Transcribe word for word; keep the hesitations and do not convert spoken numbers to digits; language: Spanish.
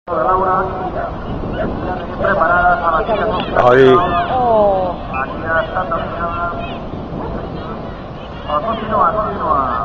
Laura, preparadas a la tira. Ahí. Oh. Aquí ya está terminada. Continúa, continúa.